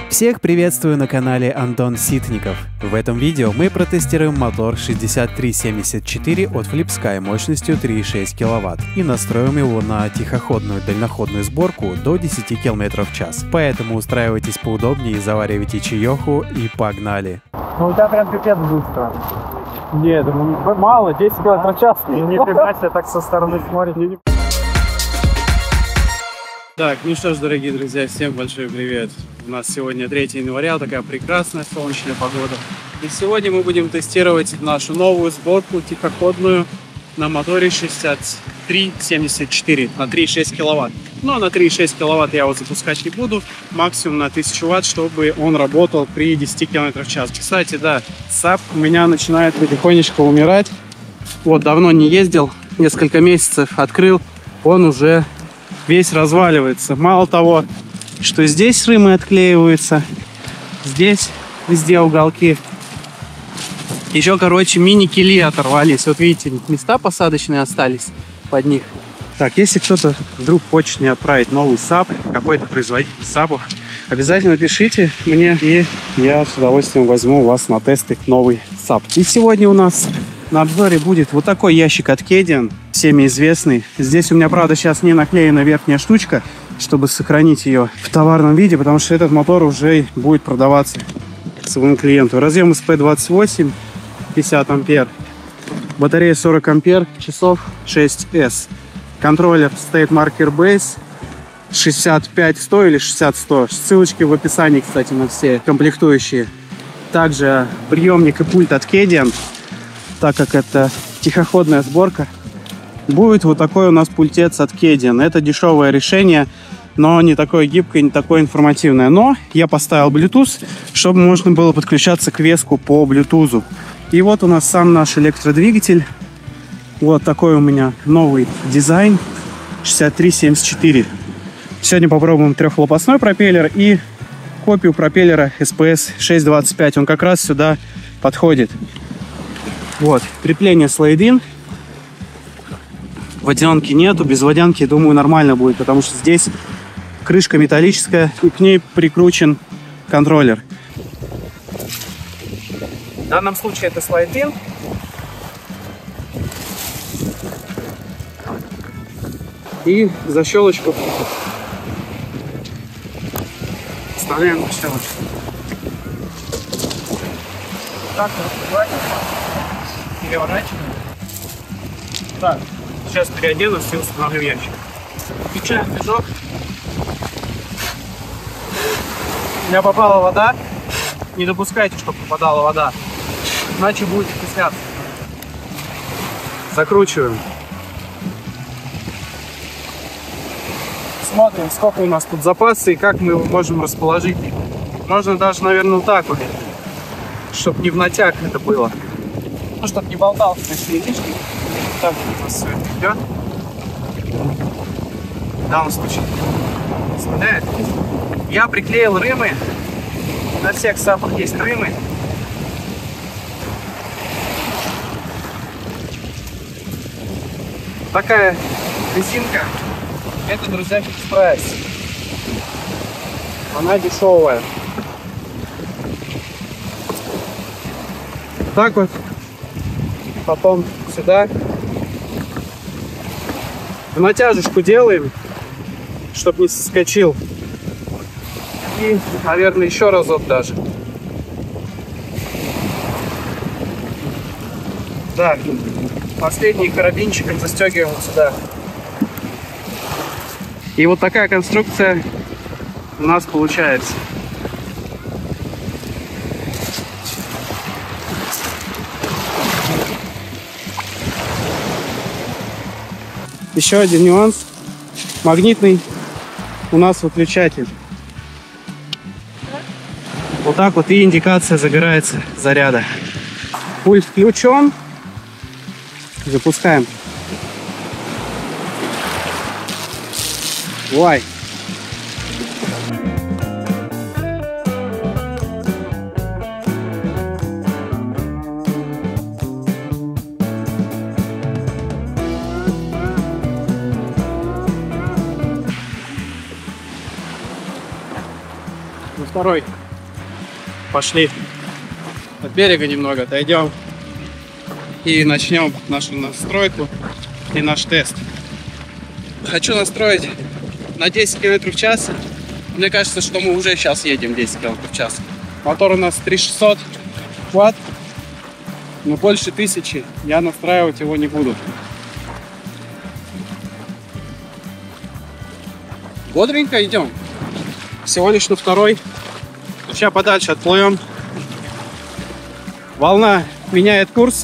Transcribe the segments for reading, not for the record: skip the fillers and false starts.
Всех приветствую на канале Антон Ситников. В этом видео мы протестируем мотор 6374 от Flipsky мощностью 3,6 кВт и настроим его на тихоходную дальноходную сборку до 10 км в час. Поэтому устраивайтесь поудобнее, заваривайте чаеху и погнали. Ну у тебя прям пипец быстро. Нет, мало, 10 км в час. Не прибавься, так со стороны смотрит. Так, ну что ж, дорогие друзья, всем большой привет. У нас сегодня 3 января, такая прекрасная солнечная погода. И сегодня мы будем тестировать нашу новую сборку тихоходную на моторе 6374 на 3,6 кВт. Но на 3,6 кВт я его запускать не буду, максимум на 1000 Вт, чтобы он работал при 10 км в час. Кстати, да, САП у меня начинает потихонечку умирать. Вот, давно не ездил, несколько месяцев открыл, он уже весь разваливается. Мало того, что здесь рымы отклеиваются, здесь везде уголки. Еще, короче, мини-кили оторвались. Вот видите, места посадочные остались под них. Так, если кто-то вдруг хочет мне отправить новый САП, какой-то производитель САПов, обязательно пишите мне, и я с удовольствием возьму у вас на тесты новый САП. И сегодня у нас на обзоре будет вот такой ящик от Kedian, всеми известный. Здесь у меня, правда, сейчас не наклеена верхняя штучка, чтобы сохранить ее в товарном виде, потому что этот мотор уже будет продаваться своему клиенту. Разъем SP28, 50 ампер, батарея 40 ампер, часов 6S. Контроллер State Marker Base 65-100 или 60-100. Ссылочки в описании, кстати, на все комплектующие. Также приемник и пульт от Kedian, так как это тихоходная сборка. Будет вот такой у нас пультец от Kedian. Это дешевое решение, но не такое гибкое, не такое информативное. Но я поставил Bluetooth, чтобы можно было подключаться к веску по Bluetooth. И вот у нас сам наш электродвигатель. Вот такой у меня новый дизайн 6374. Сегодня попробуем трехлопастной пропеллер и копию пропеллера SPS 625. Он как раз сюда подходит. Вот, крепление слайд-ин. Водянки нету, без водянки, думаю, нормально будет, потому что здесь крышка металлическая, и к ней прикручен контроллер. В данном случае это слайд-ин. И защелочку вставляем защелочку. Так, переворачиваем. Так, сейчас переоденусь и установлю ящик. Включаем движок. У меня попала вода. Не допускайте, чтобы попадала вода, иначе будет окисляться. Закручиваем. Смотрим, сколько у нас тут запаса и как мы его можем расположить. Можно даже, наверное, вот так вот, чтобы не в натяг это было. Ну, чтобы не болтался большие лишки. Так у нас все это идет. В данном случае снимает. Я приклеил рымы. На всех САПах есть рымы. Такая резинка. Это, друзья, Fixed Price. Она дешевая. Так вот. Потом сюда. В натяжечку делаем, чтобы не соскочил. И, наверное, еще разок даже. Да. Последний карабинчиком застегиваем вот сюда. И вот такая конструкция у нас получается. Еще один нюанс. Магнитный у нас выключатель. Вот так вот и индикация загорается заряда. Пульт включен. Запускаем. Ой. на второй. Пошли. От берега немного отойдем. И начнем нашу настройку и наш тест. Хочу настроить на 10 км в час. Мне кажется, что мы уже сейчас едем 10 км в час. Мотор у нас 3600 Вт. Но больше 1000 я настраивать его не буду. Бодренько идем. Всего лишь на второй. Сейчас подальше отплывем. Волна меняет курс.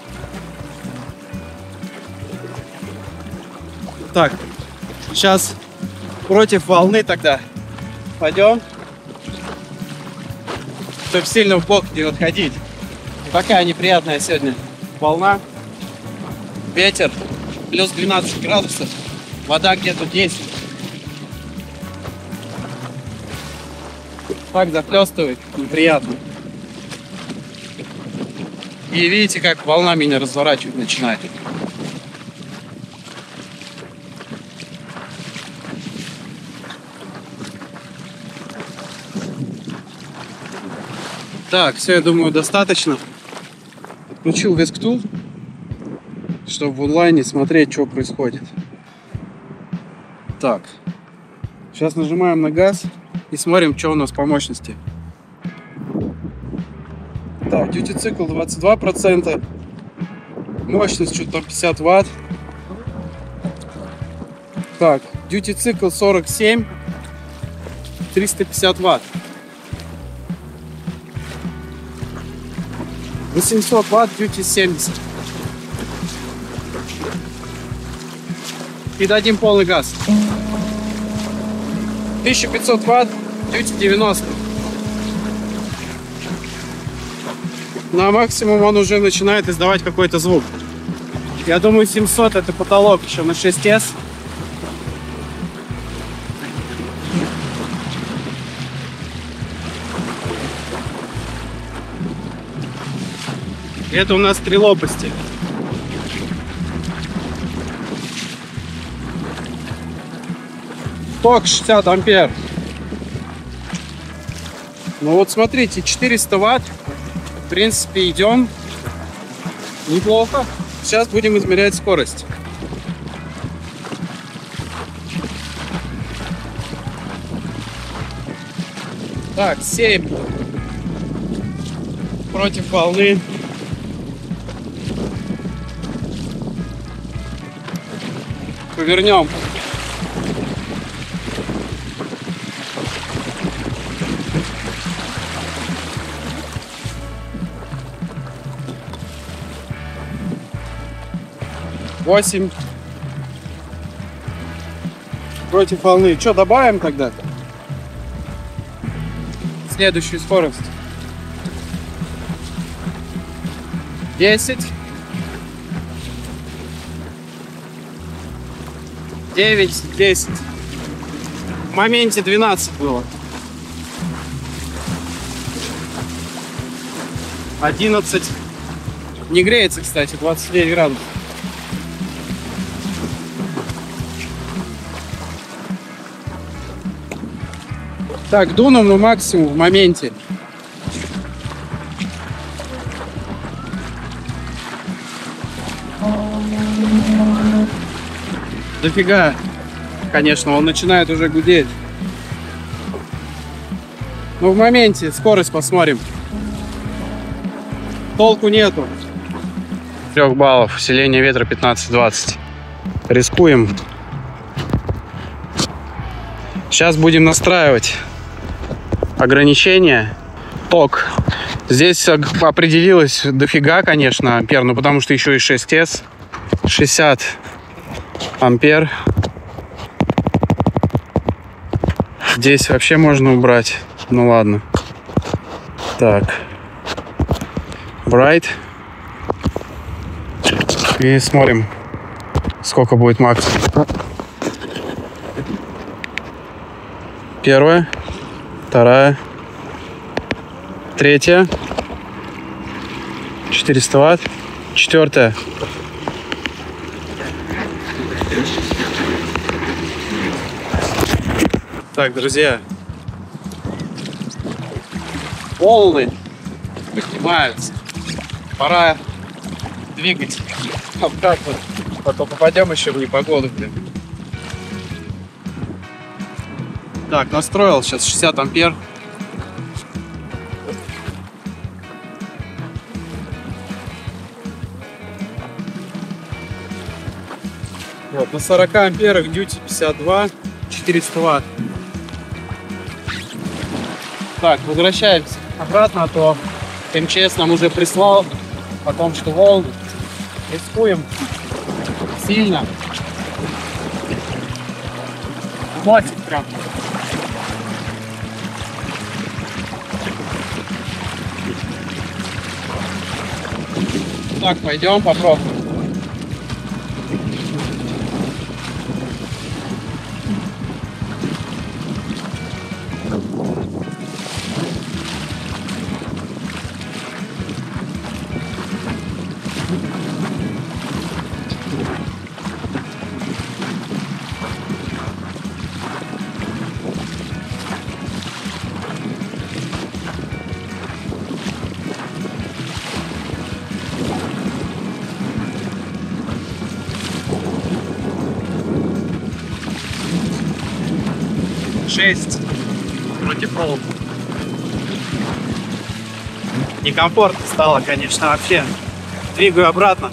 Так, сейчас против волны тогда пойдем, чтобы сильно в бок не отходить. Такая неприятная сегодня волна. Ветер плюс 12 градусов. Вода где-то 10. Так захлестывает, неприятно. И видите, как волна меня разворачивать начинает. Так, все, я думаю, достаточно. Отключил Весктул, чтобы в онлайне смотреть, что происходит. Так, сейчас нажимаем на газ и смотрим, что у нас по мощности. Так, duty цикл 22%, мощность что-то там 50 Вт. Так, duty цикл 47, 350 Вт. 800 Вт, duty 70. И дадим полный газ. 1500 Вт, duty 90. На максимум он уже начинает издавать какой-то звук. Я думаю, 700 это потолок еще на 6S. Это у нас 3 лопасти. Ток 60 ампер. Ну вот смотрите, 400 Вт. В принципе, идем неплохо. Сейчас будем измерять скорость. Так, 7 против волны. Повернем. Восемь против волны. Что, добавим тогда? Следующую скорость. 10. 9, 10. В моменте 12 было. 11. Не греется, кстати, 29 градусов. Так, дуном на максимум в моменте. Дофига. Конечно, он начинает уже гудеть. Но в моменте скорость посмотрим. Толку нету. 3 баллов. Усиление ветра 15-20. Рискуем. Сейчас будем настраивать ограничение. Ток. Здесь определилось дофига, конечно, ампер, но потому что еще и 6S. 60 ампер. Здесь вообще можно убрать. Ну ладно. Так. Bright. И смотрим, сколько будет максимум. Первая, вторая, третья, 400 Вт, четвертая. Так, друзья, волны поднимаются. Пора двигать обратно, а то попадем еще в непогоду, блин. Так, настроил сейчас 60 ампер. Вот, на 40 амперах дьюти 52, 400 ватт. Так, возвращаемся обратно, а то МЧС нам уже прислал о том, что волны. Рискуем сильно. Мостик прям. Так, пойдем попробуем. Шесть против волн. Некомфортно стало, конечно, вообще. Двигаю обратно.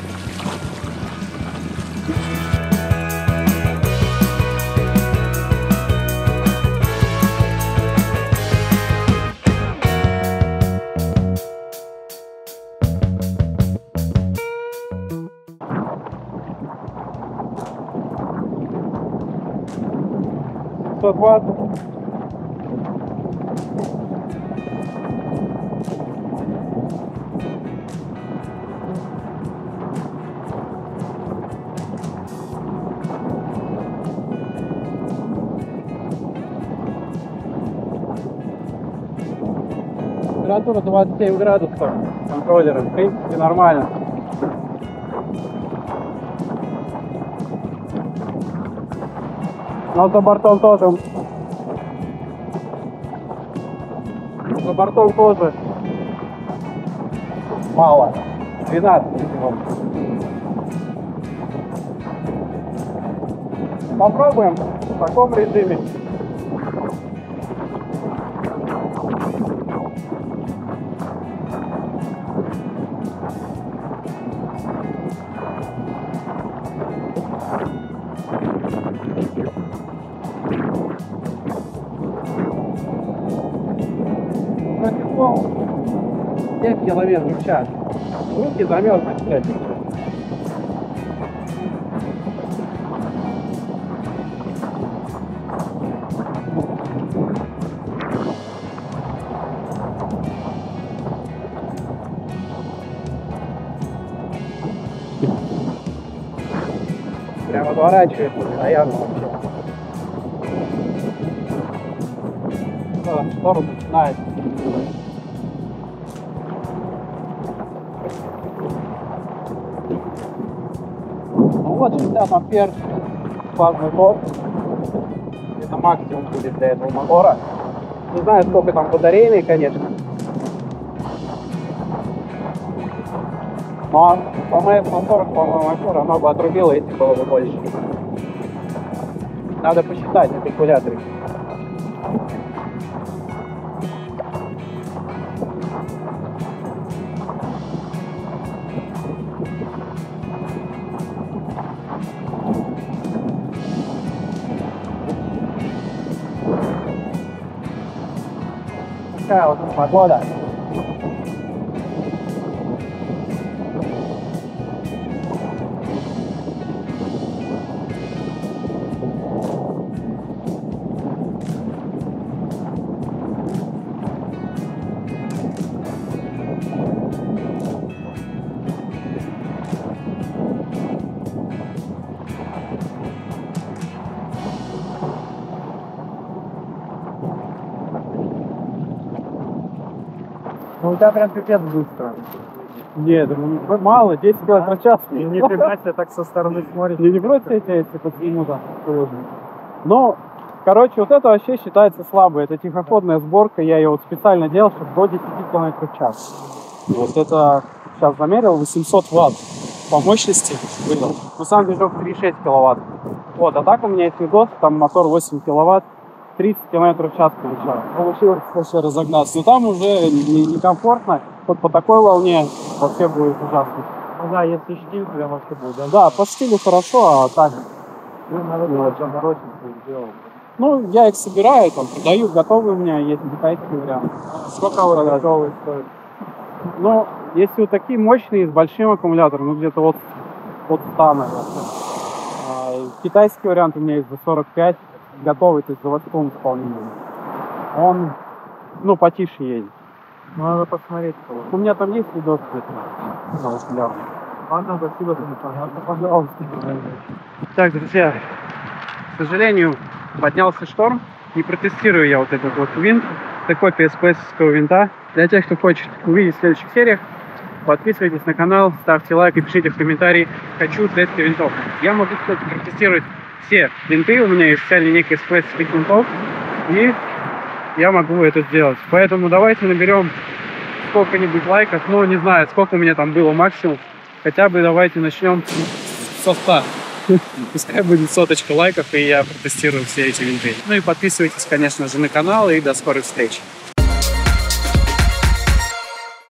Температура 27 градусов контроллера, в принципе, нормально. Но за бортом тоже. За бортом тоже мало. 12 всего. Попробуем в таком режиме. Против волн 7 километров в час. Руки замерзли, кстати. Прям отворачивается постоянно вообще. Шторм начинается. Ну вот 60 ампер фазный ток. Это максимум будет для этого мотора. Не знаю, сколько там батарейный, конечно. Но по МС-140, по-моему, мотора оно бы отрубило, если было бы больше. Надо посчитать на калькуляторе. Такая вот погода. Ну, у тебя прям пипец быстро. Нет, мало, 10 км в час. Не фига себе так со стороны смотрит. Не просто эти по минутам. Но Короче, вот это вообще считается слабой. Это тихоходная сборка. Я ее вот специально делал, чтобы до 10 км в час. Вот это сейчас замерил 800 ватт по мощности выдал. Но сам движок 3,6 киловатт. Вот, а так у меня есть видос, там мотор 8 киловатт, 30 км в час получал. Получилось вообще разогнаться. Но там уже некомфортно. Вот по такой волне вообще будет ужасно. Ну да, если штиль, прям вообще будет, да? Да, по штилю хорошо, а так... Ну, надо заморочиться сделать. Ну, я их собираю, там, продаю, готовые у меня есть китайские варианты. Сколько вот готовы стоит? Ну, если вот такие мощные, с большим аккумулятором, ну, где-то вот 100, наверное. Китайский вариант у меня есть за 45, готовый, то есть заводском исполнении. Он, ну, потише едет. Ну, надо посмотреть. У меня там есть видос, Ладно, спасибо за информацию. пожалуйста. Так, друзья, к сожалению, поднялся шторм. Не протестирую я вот этот вот винт. Это копия SPS-ского винта. Для тех, кто хочет увидеть в следующих сериях, подписывайтесь на канал, ставьте лайк и пишите в комментарии «Хочу тесты винтов». Я могу, кстати, протестировать все винты. У меня есть вся линейка SPS-ских винтов. И я могу это сделать. Поэтому давайте наберем сколько-нибудь лайков. Ну, не знаю, сколько у меня там было максимум. Хотя бы давайте начнем со 100. Пускай будет 100 лайков, и я протестирую все эти винты. Ну и подписывайтесь, конечно же, на канал, и до скорых встреч.